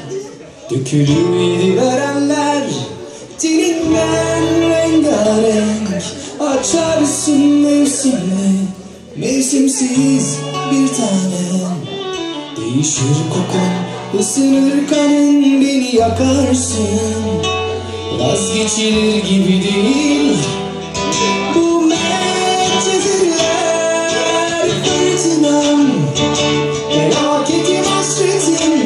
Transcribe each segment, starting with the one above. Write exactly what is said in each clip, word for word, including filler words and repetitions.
Dökülür verenler dilinden rengarenk. Açarsın mevsimle, mevsimsiz bir tanem. Değişir kokun, ısınır kanın, beni yakarsın. Vazgeçilir gibi değil bu medcezirler. Fırtınam, felaketim, hasretim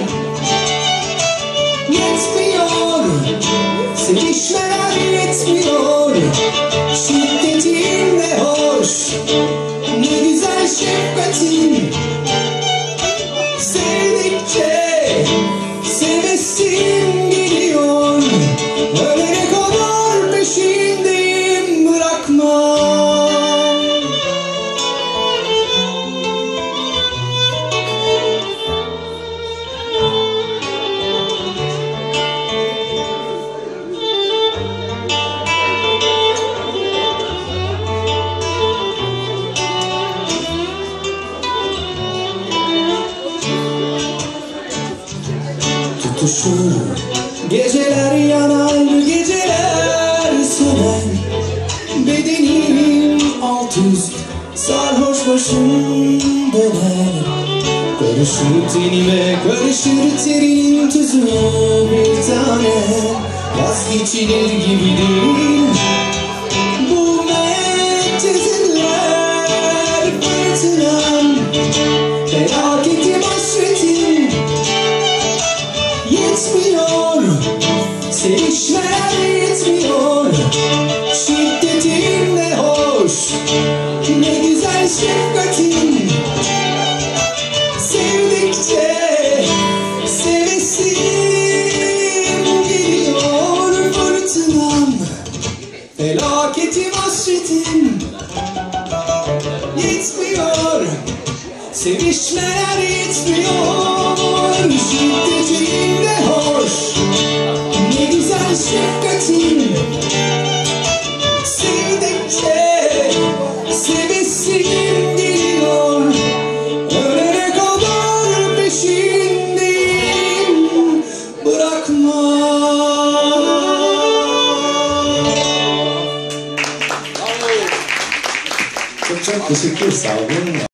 yetmiyor, sevişmeler yetmiyor. Şiddetin ne hoş, ne güzel şefkatin. Sevdikçe sevesim geliyor. Ölene kadar peşindeyim, bırakmam. Tutuşur geceler, yanar geceler söner. Bedenim alt üst, sarhoş başım döner. Karışır tenime, karışır terinin tuzu bir tane. Vazgeçilir gibi değil bu medcezirler. Fırtınam, felaketim, hasretim yetmiyor, sevişmeler yetmiyor. Şiddetin ne hoş, ne güzel şefkatin. Sevdikçe sevesim geliyor. Fırtınam, felaketim, hasretim yetmiyor, sevişmeler yetmiyor. Şiddetin ne hoş, ne güzel şefkatin. Sevdikçe sevesim geliyor. Ölene kadar peşindeyim, bırakma. Çok çok teşekkür, sağ olun.